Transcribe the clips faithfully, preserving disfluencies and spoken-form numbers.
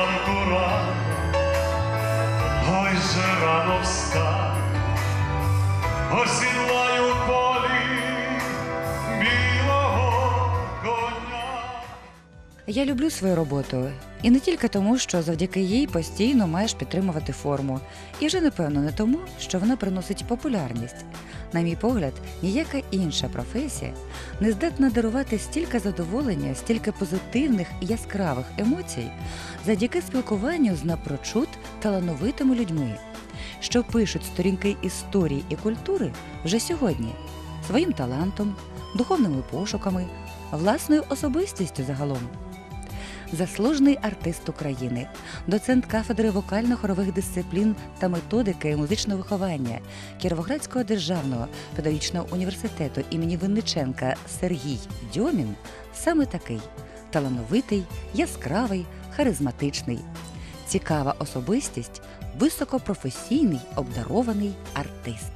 ранку рано, ой же рано встань, осідлаю в полі білого коня. Я люблю свою роботу. І не тільки тому, що завдяки їй постійно маєш підтримувати форму. І вже, напевно, не тому, що вона приносить популярність. На мій погляд, ніяка інша професія не здатна дарувати стільки задоволення, стільки позитивних і яскравих емоцій завдяки спілкуванню з напрочуд талановитими людьми, що пишуть сторінки історії і культури вже сьогодні своїм талантом, духовними пошуками, власною особистістю загалом. Заслужений артист України, доцент кафедри вокально-хорових дисциплін та методики музичного виховання Кіровоградського державного педагогічного університету імені Винниченка Сергій Дьомін саме такий – талановитий, яскравий, харизматичний. Цікава особистість, високопрофесійний, обдарований артист.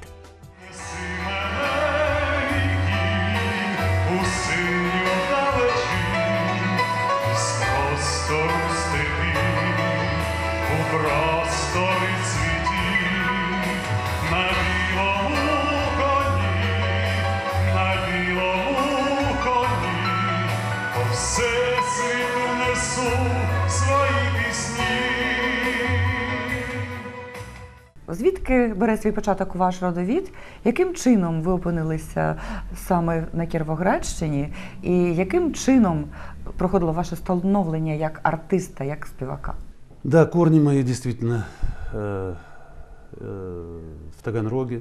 Простори цвітів, на білому коні, на білому коні, по всесвіту несу свої пісні. Звідки бере свій початок ваш родовід? Яким чином ви опинилися саме на Кіровоградщині? І яким чином проходило ваше становлення як артиста, як співака? Да, корни мои действительно э, э, в Таганроге.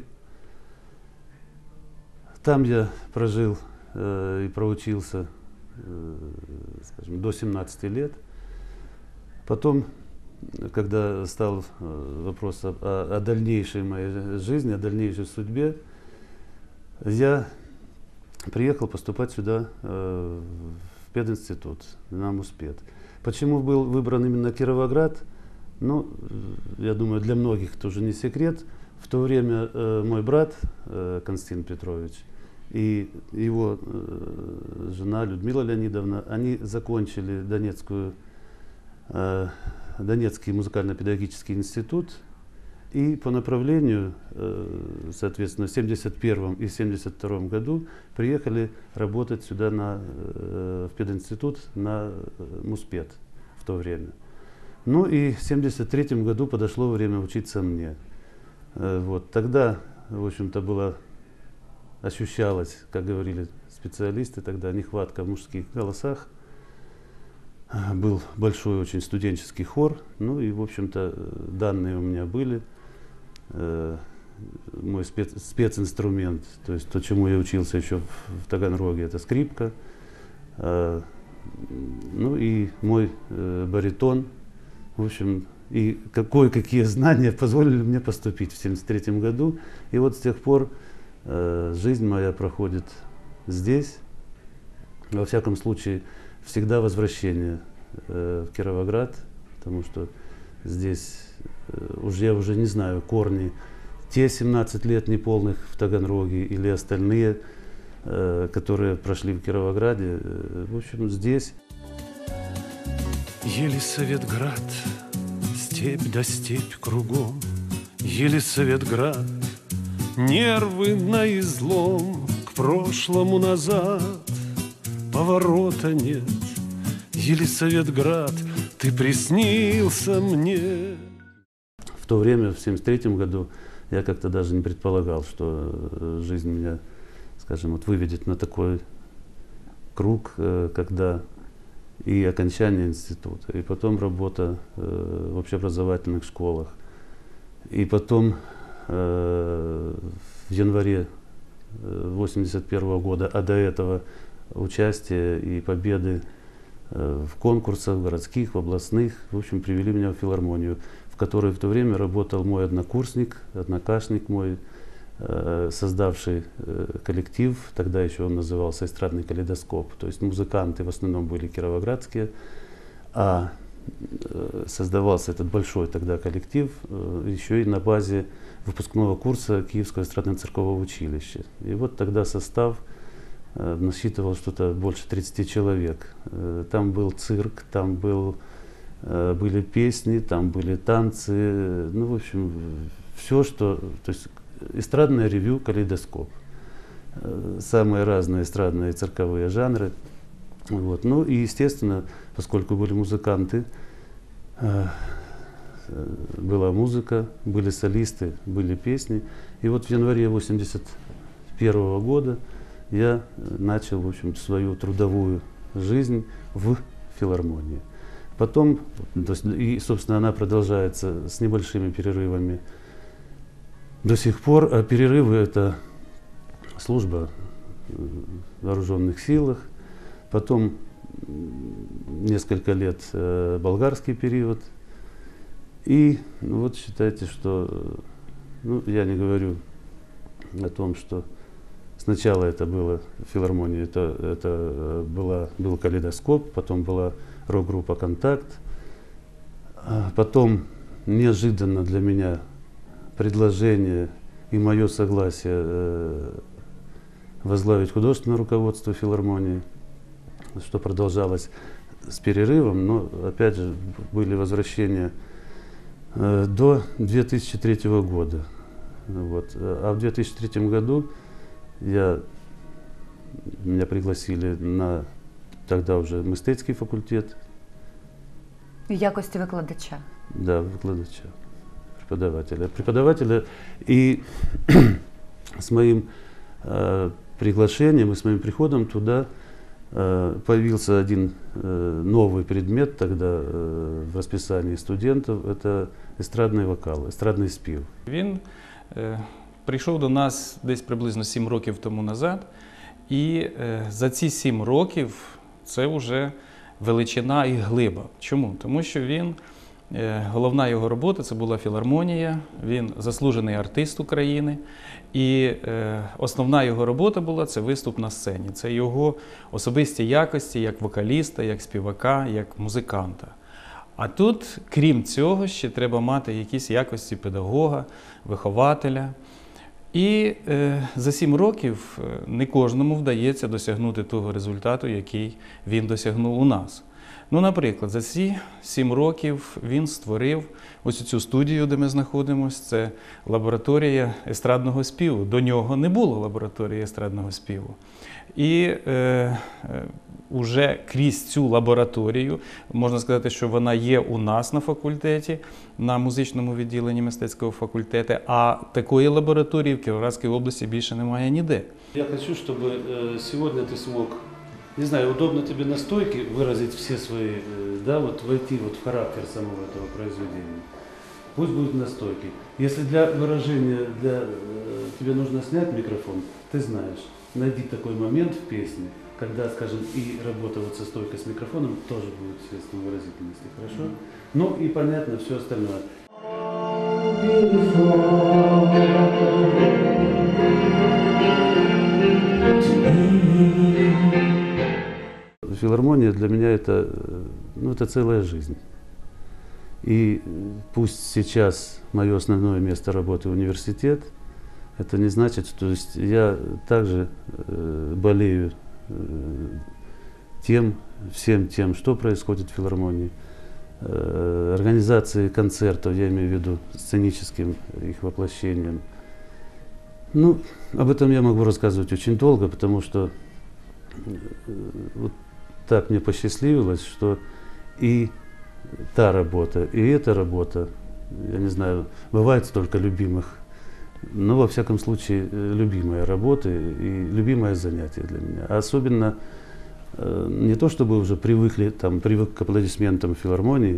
Там я прожил э, и проучился, э, скажем, до семнадцати лет. Потом, когда стал вопрос о, о дальнейшей моей жизни, о дальнейшей судьбе, я приехал поступать сюда, э, в пединститут, на Муспед. Почему был выбран именно Кировоград? Ну, я думаю, для многих тоже не секрет. В то время э, мой брат э, Константин Петрович и его э, жена Людмила Леонидовна, они закончили Донецкую, э, Донецкий музыкально-педагогический институт. И по направлению, э, соответственно, в семьдесят первом и семьдесят втором году приехали работать сюда на, э, в пединститут на Муспед в то время. Ну и в семьдесят третьем году подошло время учиться мне. Э, вот, тогда, в общем-то, было, ощущалось, как говорили специалисты, тогда нехватка в мужских голосах. Был большой очень студенческий хор, ну и, в общем-то, данные у меня были. Мой спец, специнструмент, то есть то, чему я учился еще в, в Таганроге, это скрипка. Э, ну и мой э, баритон. В общем, и кое-какие знания позволили мне поступить в семьдесят третьем году. И вот с тех пор э, жизнь моя проходит здесь. Во всяком случае, всегда возвращение э, в Кировоград, потому что здесь э, уже, я уже не знаю, корни, те семнадцать лет неполных в Таганроге или остальные, э, которые прошли в Кировограде, э, в общем, здесь. Елисаветград, степь да степь кругом, Елисаветград, нервы на излом, к прошлому назад поворота нет. Елисаветград, ты приснился мне. В то время, в семьдесят третьем году, я как-то даже не предполагал, что жизнь меня, скажем, вот выведет на такой круг, когда и окончание института, и потом работа в общеобразовательных школах, и потом в январе восемьдесят первого года, а до этого участие и победы в конкурсах городских, в областных, в общем, привели меня в филармонию, в которой в то время работал мой однокурсник, однокашник мой, создавший коллектив, тогда еще он назывался «Эстрадный калейдоскоп». То есть музыканты в основном были кировоградские, а создавался этот большой тогда коллектив еще и на базе выпускного курса Киевского эстрадно-циркового училища. И вот тогда состав насчитывал что-то больше тридцати человек. Там был цирк, там был э, были песни, там были танцы, ну, в общем, все, что, то есть эстрадное ревю «Калейдоскоп». Э, самые разные эстрадные цирковые жанры. Вот. Ну и, естественно, поскольку были музыканты, э, была музыка, были солисты, были песни. И вот в январе восемьдесят первого года я начал, в общем, свою трудовую жизнь в филармонии. Потом, то есть, и, собственно, она продолжается с небольшими перерывами до сих пор. А перерывы — это служба в вооруженных силах, потом несколько лет э, болгарский период. И ну, вот считайте, что, ну, я не говорю о том, что сначала это было в филармонии, это, это была, был «Калейдоскоп», потом была рок-группа «Контакт», а потом неожиданно для меня предложение и мое согласие э, возглавить художественное руководство филармонии, что продолжалось с перерывом, но опять же были возвращения э, до две тысячи третьего года. Вот. А в две тысячи третьем году я, меня пригласили на тогда уже мистецький факультет. В якості викладача? Да, викладача, преподавателя. Преподавателя. И с моим э, приглашением и с моим приходом туда э, появился один э, новый предмет тогда э, в расписании студентов. Это естрадний вокал, естрадний спів. Він е, прийшов до нас десь приблизно сім років тому назад. І е, за ці сім років це вже величина і глиба. Чому? Тому що він, е, головна його робота – це була філармонія, він заслужений артист України. І е, основна його робота була – це виступ на сцені. Це його особисті якості як вокаліста, як співака, як музиканта. А тут, крім цього, ще треба мати якісь якості педагога, вихователя. І е, за сім років не кожному вдається досягнути того результату, який він досягнув у нас. Ну, наприклад, за ці сім років він створив ось цю студію, де ми знаходимося. Це лабораторія естрадного співу. До нього не було лабораторії естрадного співу. І е, е, уже крізь цю лабораторію, можна сказати, що вона є у нас на факультеті, на музичному відділенні мистецького факультету, а такої лабораторії в Кіровоградській області більше немає ніде. Я хочу, чтобы э, сегодня ты смог, не знаю, удобно тебе на стойке выразить все свои, э, да, вот войти вот в характер самого этого произведения. Пусть будет на стойке. Если для выражения, для, э, тебе нужно снять микрофон, ты знаешь, найди такой момент в песне, когда, скажем, и работа вот со стойкой с микрофоном тоже будет средством выразительности, хорошо? Ну и понятно все остальное. Филармония для меня это, ну, это целая жизнь. И пусть сейчас мое основное место работы университет, это не значит, что, то есть я также э, болею э, тем, всем тем, что происходит в филармонии. Э, организации концертов, я имею в виду сценическим их воплощением. Ну, об этом я могу рассказывать очень долго, потому что э, вот так мне посчастливилось, что и та работа, и эта работа, я не знаю, бывает столько любимых, но во всяком случае любимая работа и любимое занятие для меня. А особенно э, не то, чтобы уже привыкли, там, привык к аплодисментам в филармонии,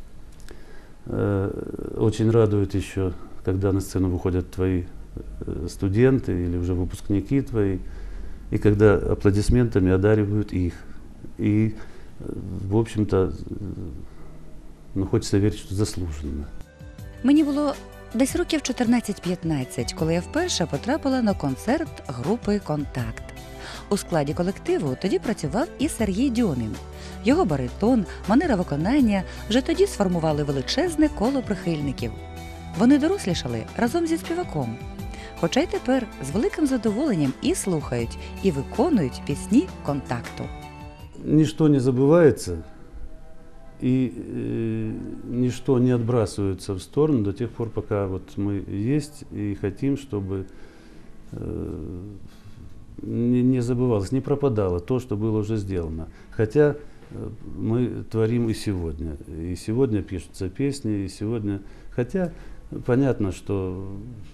э, очень радует еще, когда на сцену выходят твои э, студенты или уже выпускники твои, и когда аплодисментами одаривают их. И, в общем-то, ну, хочеться вірити, що заслужено. Мені було десь років чотирнадцять-п'ятнадцять, коли я вперше потрапила на концерт групи «Контакт». У складі колективу тоді працював і Сергій Дьомін. Його баритон, манера виконання вже тоді сформували величезне коло прихильників. Вони дорослішали разом зі співаком. Хоча й тепер з великим задоволенням і слухають, і виконують пісні «Контакту». Ничто не забывается, И э, ничто не отбрасывается в сторону до тех пор, пока вот мы есть и хотим, чтобы э, не, не забывалось, не пропадало то, что было уже сделано. Хотя э, мы творим и сегодня. И сегодня пишутся песни, и сегодня... Хотя понятно, что,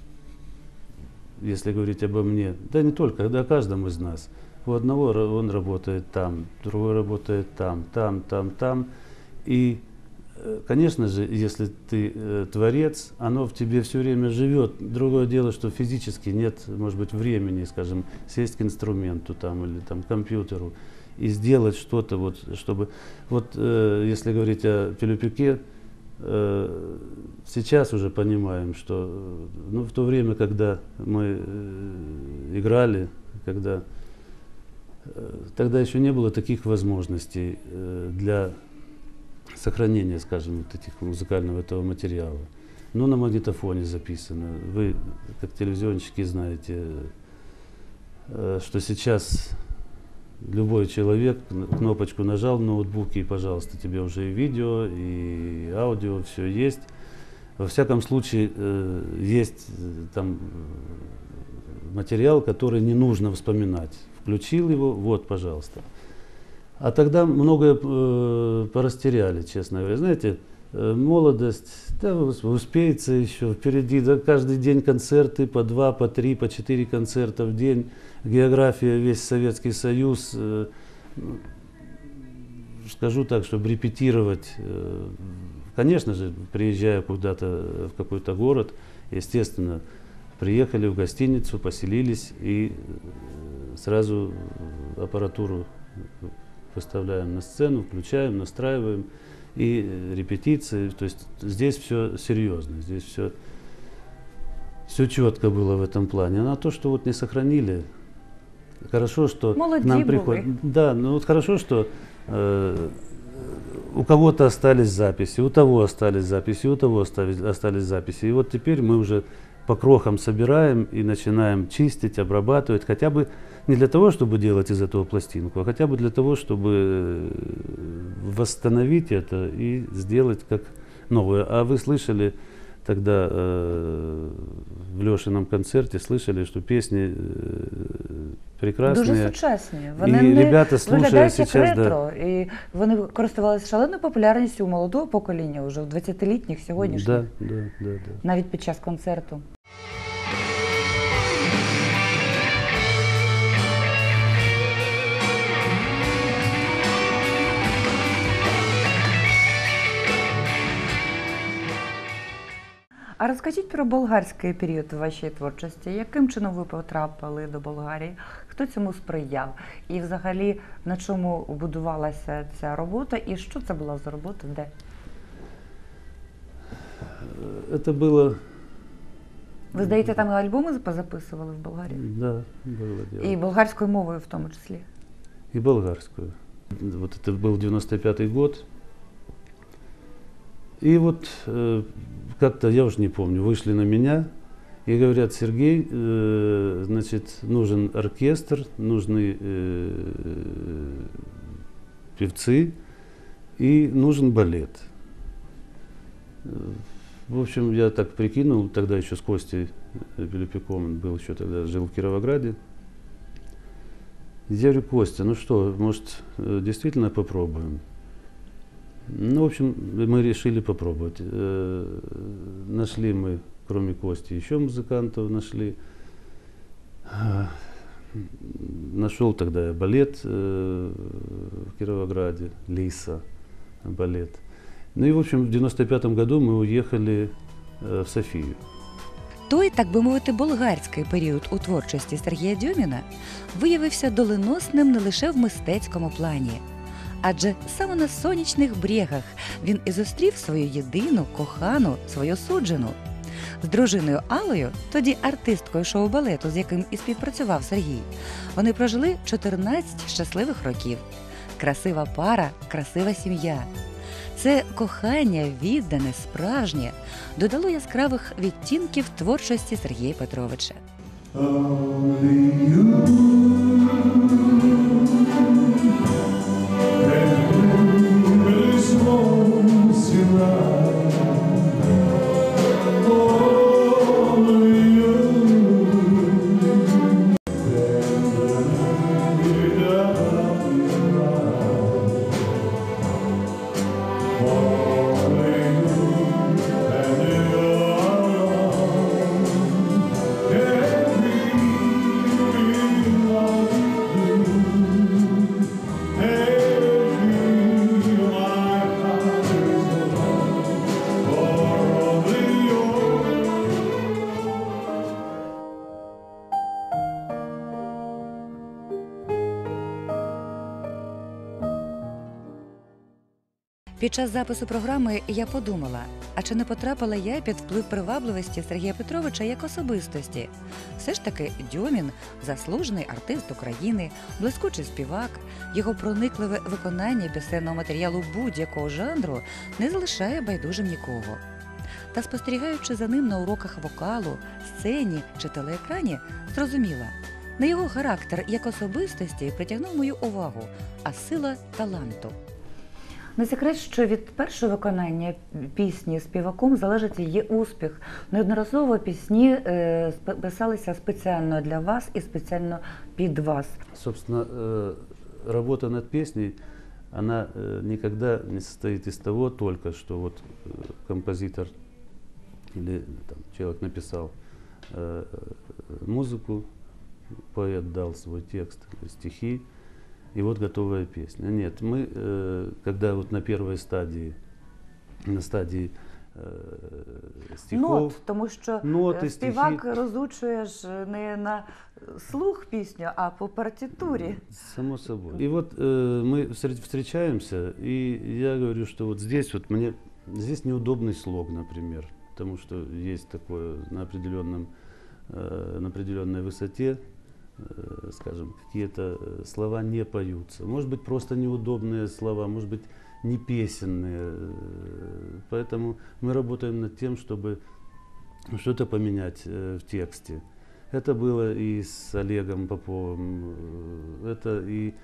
если говорить обо мне, да не только, да о каждом из нас. У одного он работает там, другой работает там, там, там, там. И, конечно же, если ты э, творец, оно в тебе все время живет. Другое дело, что физически нет, может быть, времени, скажем, сесть к инструменту там, или там, к компьютеру и сделать что-то, вот, чтобы... Вот э, если говорить о Пилипюке, э, сейчас уже понимаем, что ну, в то время, когда мы э, играли, когда... э, тогда еще не было таких возможностей э, для сохранение, скажем, вот этих музыкального этого материала. Ну, на магнитофоне записано. Вы, как телевизионщики, знаете, э, что сейчас любой человек кнопочку нажал в ноутбуке, и, пожалуйста, тебе уже и видео, и аудио, все есть. Во всяком случае, э, есть э, там материал, который не нужно вспоминать. Включил его, вот, пожалуйста. А тогда многое э, порастеряли, честно говоря. Знаете, э, молодость, да, успеется еще впереди, да, каждый день концерты, по два, по три, по четыре концерта в день, география, весь Советский Союз. Э, скажу так, чтобы репетировать, э, конечно же, приезжая куда-то в какой-то город, естественно, приехали в гостиницу, поселились и сразу аппаратуру выставляем на сцену, включаем, настраиваем, и репетиции. То есть здесь все серьезно, здесь все, все четко было в этом плане. А то, что вот не сохранили, хорошо, что Молоді к нам були. приходит. Да, ну вот хорошо, что э, у кого-то остались записи, у того остались записи, у того остались, остались записи. И вот теперь мы уже по крохам собираем и начинаем чистить, обрабатывать, хотя бы не для того, чтобы делать из этого пластинку, а хотя бы для того, чтобы восстановить это и сделать как новое. А вы слышали тогда э, в Лешином концерте, слышали, что песни э, прекрасные. Дуже сучасні. І Вони не ребята, слушая виглядають як сейчас, да. ретро. І вони користувалися шаленою популярністю у молодого покоління, вже в двадцятилітніх, сьогоднішніх, Да, да, да, да. навіть під час концерту. А розкажіть про болгарський період у вашій творчості. Яким чином ви потрапили до Болгарії? Хто цьому сприяв? І взагалі на чому будувалася ця робота? І що це була за робота? Де? Это было... Ви, здається, там альбоми позаписували в Болгарії? Да, было дело. І болгарською мовою в тому числі? И болгарскую. Вот это был девяносто пятый год. И вот э, как-то, я уже не помню, вышли на меня и говорят: Сергей, э, значит, нужен оркестр, нужны э, певцы и нужен балет. В общем, я так прикинул, тогда еще с Костей Пилипюком, он был еще тогда, жил в Кировограде. Я говорю: Костя, ну что, может, действительно попробуем? Ну, в общем, мы решили попробовать. Э, нашли мы, кроме Кости, еще музыкантов нашли. Э, нашел тогда я балет э, в Кировограде, Лиса балет. Ну и, в общем, в девяносто пятом году мы уехали э, в Софию. Той, так би мовити, болгарський період у творчості Сергія Дьоміна виявився доленосним не лише в мистецькому плані. Адже саме на сонячних брегах він і зустрів свою єдину, кохану, свою суджену. З дружиною Аллою, тоді артисткою шоу-балету, з яким і співпрацював Сергій, вони прожили чотирнадцять щасливих років. Красива пара, красива сім'я. Це кохання, віддане, справжнє, додало яскравих відтінків творчості Сергія Петровича. This morning Під час запису програми я подумала, а чи не потрапила я під вплив привабливості Сергія Петровича як особистості? Все ж таки Дьомін – заслужений артист України, блискучий співак, його проникливе виконання пісенного матеріалу будь-якого жанру не залишає байдужим нікого. Та спостерігаючи за ним на уроках вокалу, сцені чи телеекрані, зрозуміла, не його характер як особистості притягнув мою увагу, а сила таланту. Не секрет, що від першого виконання пісні співаком залежить її успіх. Неодноразово пісні е, писалися спеціально для вас і спеціально під вас. Собственно, э, работа над песней, она э, никогда не состоит из того только, что вот э, композитор или там, человек написал э, музыку, поэт дал свой текст, стихи, и вот готовая песня. Нет, мы, э, когда вот на первой стадии, на стадии э, стихов... Нот, тому що ноти, співак стихи. розучує ж не на слух пісню, а по партитуре. Само собой. И вот э, мы встр- встречаемся, и я говорю, что вот здесь вот мне, здесь неудобный слог, например, потому что есть такое на определенном, э, на определенной высоте, э, скажем, какие-то слова не поются. Может быть, просто неудобные слова, может быть, не песенные. Поэтому мы работаем над тем, чтобы что-то поменять э, в тексте. Это было и с Олегом Поповым, это и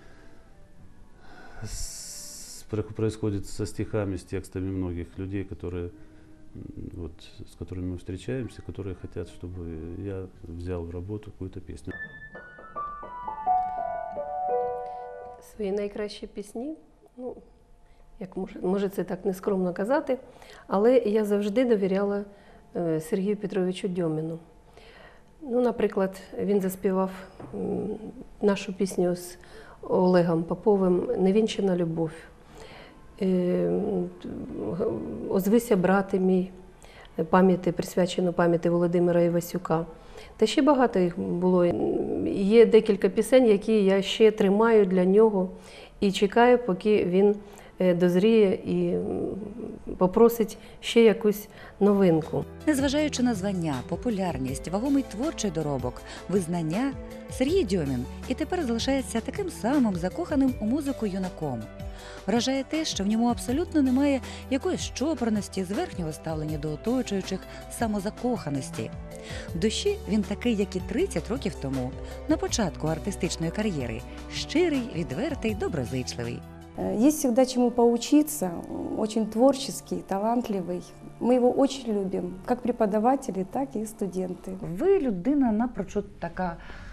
с, происходит со стихами, с текстами многих людей, которые, вот, с которыми мы встречаемся, которые хотят, чтобы я взял в работу какую-то песню. Свої найкращі пісні, ну, як може, може це так нескромно казати, але я завжди довіряла е, Сергію Петровичу Дьоміну. Ну, наприклад, він заспівав м, нашу пісню з Олегом Поповим «Невінчена любов». Е, «Озвися, брате мій», пам'яті, присвячену пам'яті Володимира Івасюка. Та ще багато їх було. Є декілька пісень, які я ще тримаю для нього і чекаю, поки він дозріє і попросить ще якусь новинку. Незважаючи на звання, популярність, вагомий творчий доробок, визнання, Сергій Дьомін і тепер залишається таким самим закоханим у музику юнаком. Вражає те, що в ньому абсолютно немає якоїсь чопорності, зверхнього ставлення до оточуючих, самозакоханості. В душі він такий, як і тридцять років тому, на початку артистичної кар'єри, щирий, відвертий, доброзичливий. Есть всегда чему поучиться, очень творческий, талантливый. Мы его очень любим, как преподаватели, так и студенты. Ви людина напрочуд така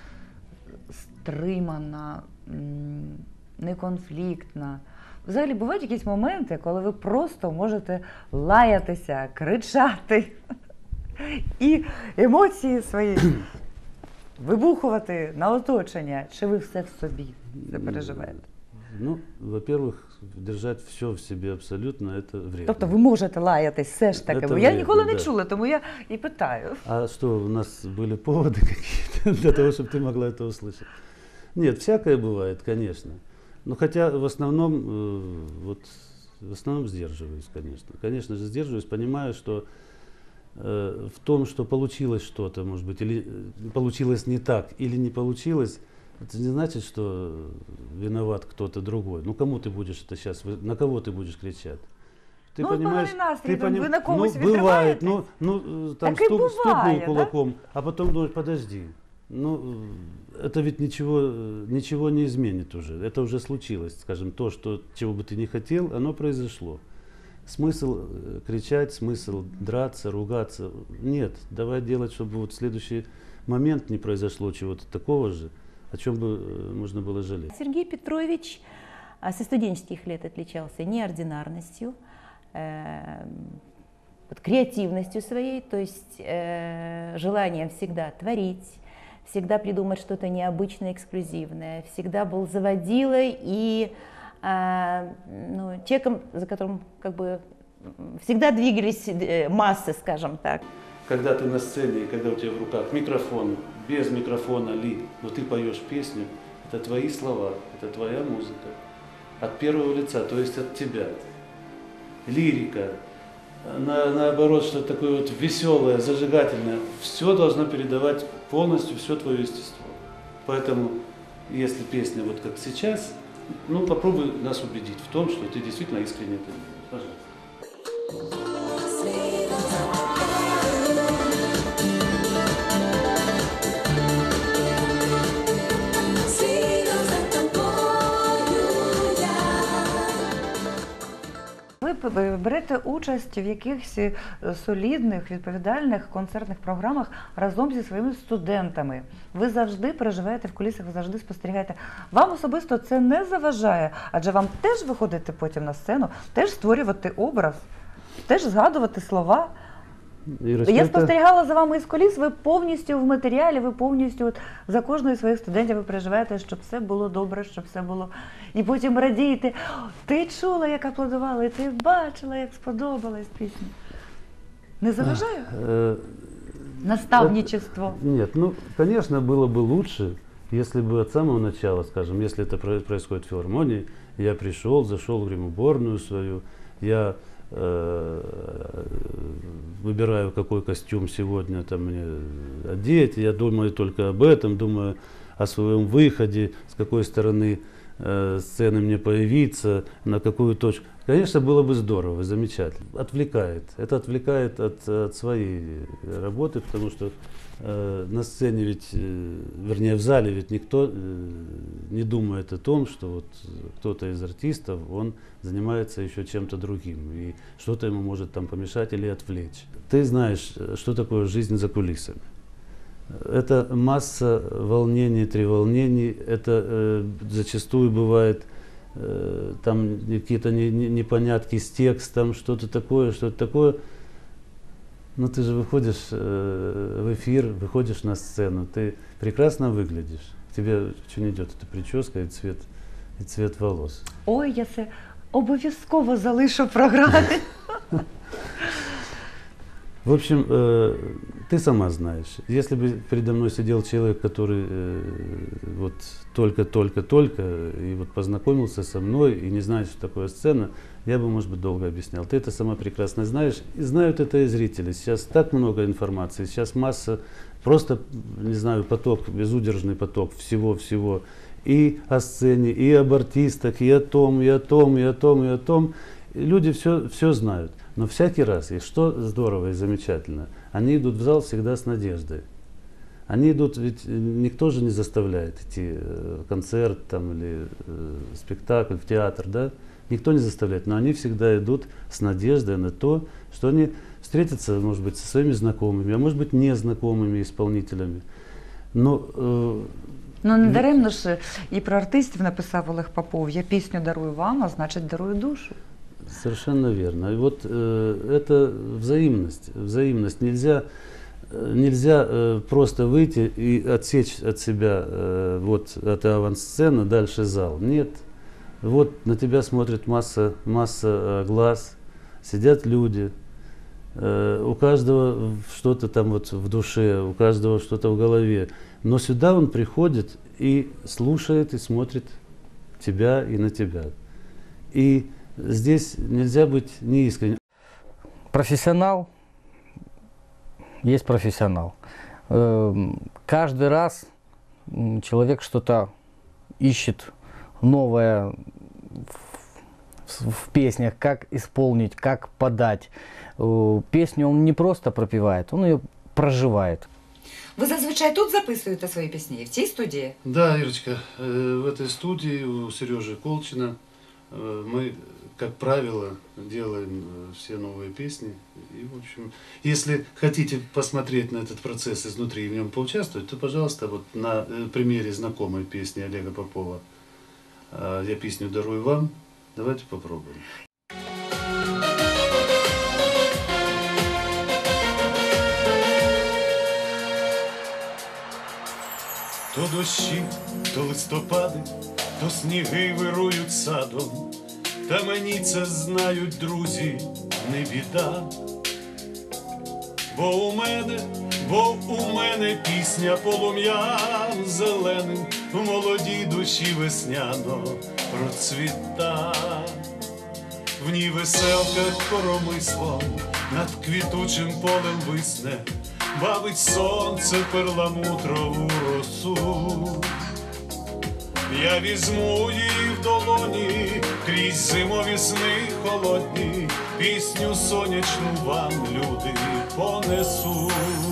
стримана, м, неконфліктна. Взагалі бувають якісь моменти, коли ви просто можете лаятися, кричати і емоції свої вибухувати на оточення. Чи ви все в собі це переживаєте? Ну, во-первых, держать все в себе абсолютно, это вредно. Тобто ви можете лаятись все ж таки, Це бо я вредно, ніколи не да. чула, тому я і питаю. А что, у нас были поводы какие-то для того, чтобы ты могла это услышать? Нет, всякое бывает, конечно. Но хотя в основном, э, вот, в основном сдерживаюсь, конечно. Конечно же сдерживаюсь, понимаю, что э, в том, что получилось что-то, может быть, или э, получилось не так, или не получилось, это не значит, что виноват кто-то другой. Ну кому ты будешь это сейчас, на кого ты будешь кричать? Ты Ну, понимаешь, поганий настрій, ты там, поним- ви на комусь ну, бывает, відриваєтесь. ну, ну э, там Так и стук- бывает, стукнул да? кулаком, а потом думаешь, подожди, ну э, это ведь ничего, э, ничего не изменит уже, это уже случилось, скажем, то, что, чего бы ты ни хотел, оно произошло. Смысл э, кричать, смысл драться, ругаться, нет, давай делать, чтобы вот в следующий момент не произошло чего-то такого же, о чем бы э, можно было жалеть. Сергей Петрович а, со студенческих лет отличался неординарностью, э, вот креативностью своей, то есть э, желанием всегда творить, всегда придумать что-то необычное, эксклюзивное, всегда был заводилой и э, ну, человеком, за которым как бы всегда двигались э, массы, скажем так. Когда ты на сцене, и когда у тебя в руках микрофон, без микрофона ли, но ты поешь песню, это твои слова, это твоя музыка. От первого лица, то есть от тебя. лирика, на, наоборот, что-то такое вот веселое, зажигательное, все должно передавать полностью все твое естество. Поэтому, если песня вот как сейчас, ну попробуй нас убедить в том, что ты действительно искренне это делаешь. Пожалуйста. Ви берете участь в якихось солідних, відповідальних концертних програмах разом зі своїми студентами. Ви завжди переживаєте в кулісах, ви завжди спостерігаєте. Вам особисто це не заважає, адже вам теж виходити потім на сцену, теж створювати образ, теж згадувати слова. Ірочка, Я спостерігала за вами із коліс, ви повністю в матеріалі, ви повністю от, за кожного із своїх студентів ви переживаєте, щоб все було добре, щоб все було... І потім радієте, ти чула, як аплодували, ти бачила, як сподобалась пісня. Не заважає? Э, Наставничество. это- Нет, ну, конечно, было бы лучше, если бы от самого начала, скажем, если это про- происходит в филармонии, я пришел, зашел в гримуборную свою, я э, выбираю, какой костюм сегодня там мне одеть, я думаю только об этом, думаю о своем выходе, с какой стороны э, сцены мне появиться, на какую точку. Конечно, было бы здорово, замечательно. Отвлекает. Это отвлекает от, от своей работы, потому что э, на сцене ведь, э, вернее в зале ведь никто э, не думает о том, что вот кто-то из артистов, он занимается еще чем-то другим, и что-то ему может там помешать или отвлечь. Ты знаешь, что такое жизнь за кулисами. Это масса волнений, треволнений, это э, зачастую бывает э, там какие-то не, не, непонятки с текстом, что-то такое, что-то такое. Но ты же выходишь э, в эфир, выходишь на сцену, ты прекрасно выглядишь. Тебе что не идет, это прическа и цвет, и цвет волос. Ой, я це обов'язково залишу в програмі. В общем, э, ты сама знаешь, если бы передо мной сидел человек, который э, вот только-только-только и вот познакомился со мной и не знает, что такое сцена, я бы, может быть, долго объяснял. Ты это сама прекрасно знаешь, и знают это и зрители. Сейчас так много информации, сейчас масса, просто, не знаю, поток, безудержный поток всего-всего. И о сцене, и об артистах, и о том, и о том, и о том, и о том. И люди все, все знают. Но всякий раз, и что здорово и замечательно, они идут в зал всегда с надеждой. Они идут, ведь никто же не заставляет идти в концерт там, или э, спектакль, в театр, да? Никто не заставляет, но они всегда идут с надеждой на то, что они встретятся, может быть, со своими знакомыми, а может быть, незнакомыми исполнителями. Но, э, Ну, не даремно ж і про артистів написав Олег Попов. Я пісню дарую вам, а значить дарую душу. Совершенно верно. И вот э, это взаимность. Взаимность. Нельзя, э, нельзя э, просто выйти и отсечь от себя э, вот от авансцены дальше зал. Нет. Вот на тебя смотрит масса, масса э, глаз, сидят люди. Э, у каждого что-то там вот в душе, у каждого что-то в голове. Но сюда он приходит и слушает, и смотрит тебя и на тебя. И здесь нельзя быть неискренним. Профессионал есть профессионал. Эм, Каждый раз м, человек что-то ищет новое в, в песнях, как исполнить, как подать. Э, Песню он не просто пропевает, он ее проживает. Ви зазвичай тут записуєте свої пісні, в цій студії? Да, Ирочка, э, в этой студии у Сережи Колчина э, мы, как правило, делаем э, все новые песни. И, в общем, если хотите посмотреть на этот процесс изнутри и в нем поучаствовать, то, пожалуйста, вот на э, примере знакомой песни Олега Попова э, «Я песню дарую вам», давайте попробуем. То дощі, то листопади, то сніги вирують садом, та мені це знають друзі, не біда. Бо у мене, бо у мене пісня полум'ям зеленим в молодій душі весняно процвіта. в ній веселка коромислом над квітучим полем висне, бавить сонце перламутрову росу. Я візьму її в долоні, крізь зимові сни холодні, пісню сонячну вам, люди, понесу.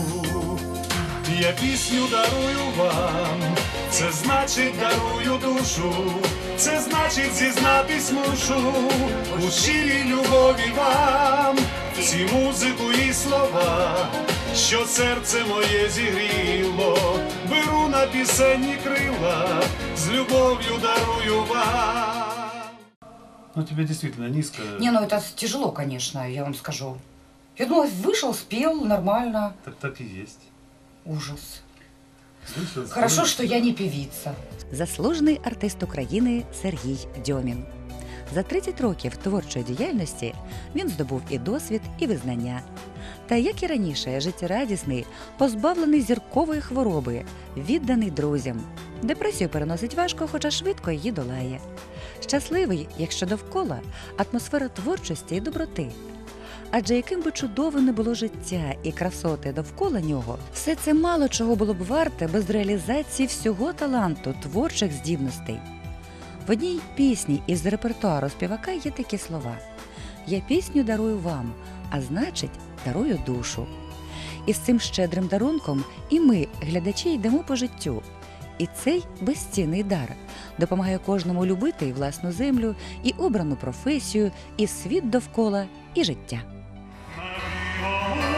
Я пісню дарую вам, це значить дарую душу, це значить зізнатись мушу у щирій любові вам. Ці музику і слова, що серце моє зігріло, беру на пісенні крила, з любов'ю дарую вам. Ну, тебе действительно низко. Не, ну это тяжело, конечно, я вам скажу. Я думала, вышел, спел нормально. Так так и есть. Ужас. Слышал, Хорошо, слышал? что я не певица. Заслужений артист України Сергій Дьомін. За тридцять років творчої діяльності він здобув і досвід, і визнання. Та, як і раніше, життєрадісний, позбавлений зіркової хвороби, відданий друзям. Депресію переносить важко, хоча швидко її долає. Щасливий, якщо довкола атмосфера творчості і доброти. Адже яким би чудовим не було життя і красоти довкола нього, все це мало чого було б варте без реалізації всього таланту, творчих здібностей. В одній пісні із репертуару співака є такі слова: «Я пісню дарую вам, а значить, дарую душу». І з цим щедрим дарунком і ми, глядачі, йдемо по життю. І цей безцінний дар допомагає кожному любити і власну землю, і обрану професію, і світ довкола, і життя. Oh